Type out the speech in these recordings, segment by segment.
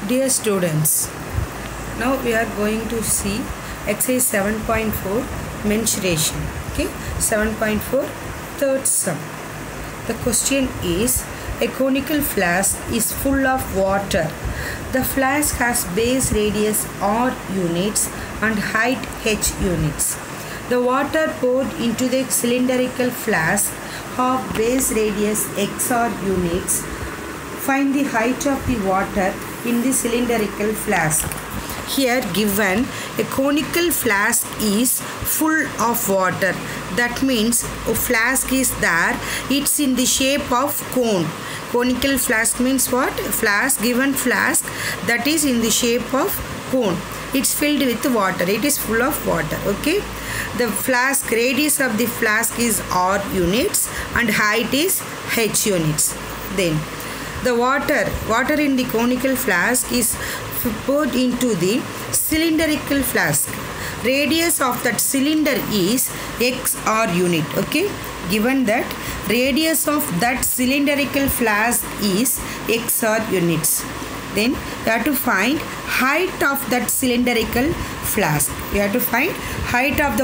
Dear students, now we are going to see exercise 7.4 mensuration. Okay, 7.4 third sum. The question is, a conical flask is full of water. The flask has base radius R units and height H units. The water poured into the cylindrical flask of base radius XR units. Find the height of the water in the cylindrical flask. Here given, a conical flask is full of water. That means a flask is there. It's in the shape of cone. Conical flask means what? Flask, given flask that is in the shape of cone. It's filled with water. It is full of water. Okay. The flask, radius of the flask is R units and height is H units. Then the water in the conical flask is poured into the cylindrical flask. Radius of that cylinder is XR unit. Okay. Given that radius of that cylindrical flask is XR units. Then you have to find height of that cylindrical flask. You have to find height of the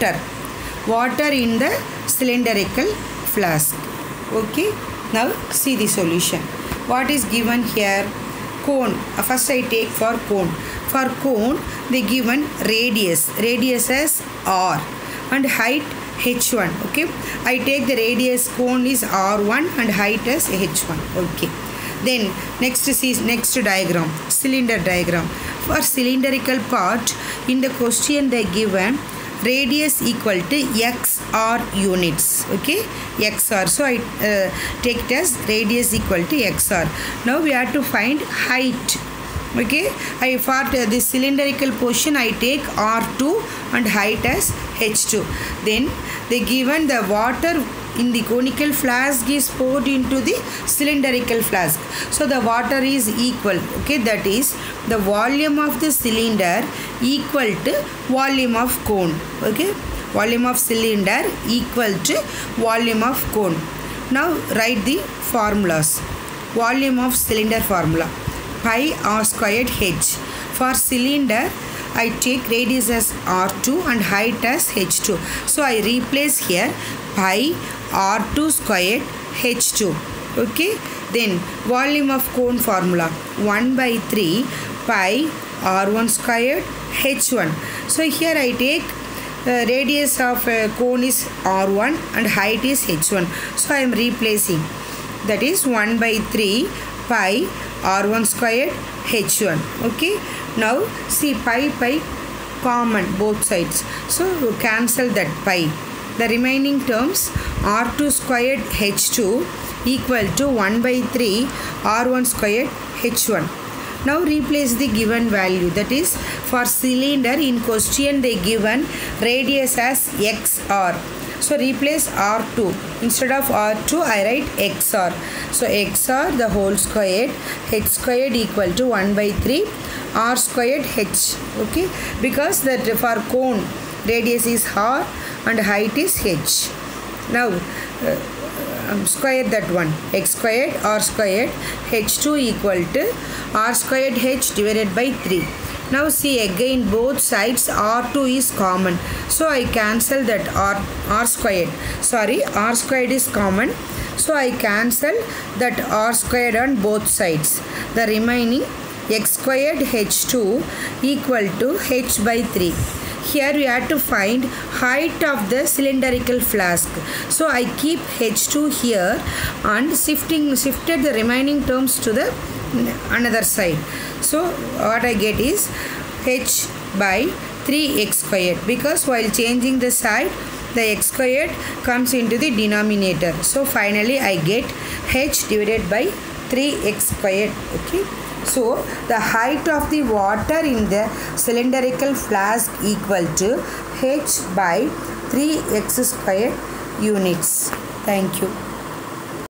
water in the cylindrical flask. Okay. Now see the solution. What is given here? Cone. First I take for cone. For cone they given radius as R and height H1. Okay. I take the radius, cone is R1 and height is H1. Okay. Then next diagram, cylinder diagram. For cylindrical part, in the question they given radius equal to XR units. Okay, XR. So I take it as radius equal to XR. Now we have to find height. Okay, for the cylindrical portion I take R2 and height as H2. Then they given the water in the conical flask is poured into the cylindrical flask. So the water is equal. Okay, that is the volume of the cylinder equal to volume of cone. Okay, volume of cylinder equal to volume of cone. Now write the formulas. Volume of cylinder formula, pi R squared H. For cylinder I take radius as R2 and height as H2. So I replace here pi R2 squared H2. Okay. Then volume of cone formula, 1 by 3 pi R1 squared H1. So here I take radius of cone is R1 and height is H1. So I am replacing. That is 1 by 3 pi R1 squared H1. Okay. Now see pi common both sides. So cancel that pi. The remaining terms R2 squared H2 equal to 1 by 3 R1 squared H1. Now replace the given value. That is for cylinder in question they given radius as XR. So replace R2. Instead of R2 I write XR. So XR the whole squared, H squared equal to 1 by 3 R squared H. Okay. Because that for cone radius is R and height is H. Now square that one. X squared R squared H2 equal to R squared H divided by 3. Now see again both sides R2 is common. So I cancel that R squared. Sorry, R squared is common. So I cancel that R squared on both sides. The remaining X squared H2 equal to H by 3. Here we have to find height of the cylindrical flask. So I keep H2 here and shifted the remaining terms to the another side. So what I get is H by 3x squared, because while changing the side the x squared comes into the denominator. So finally I get H divided by 3x squared. Okay. So the height of the water in the cylindrical flask equal to H by 3x squared units. Thank you.